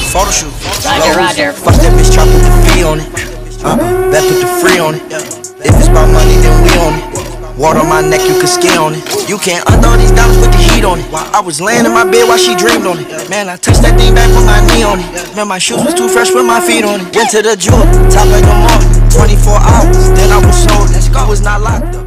photo shoot. Roger. Fuck that bitch, try put the fee on it. Bet put the free on it. If it's about money, then we on it. Water on my neck, you can ski on it. You can't undo these dollars, put the heat on it. I was laying in my bed while she dreamed on it. Man, I touched that thing back, put my knee on it. Man, my shoes was too fresh, put my feet on it. Went to the jewel, top like a mall. 24 hours, then I was sold. It was not locked up.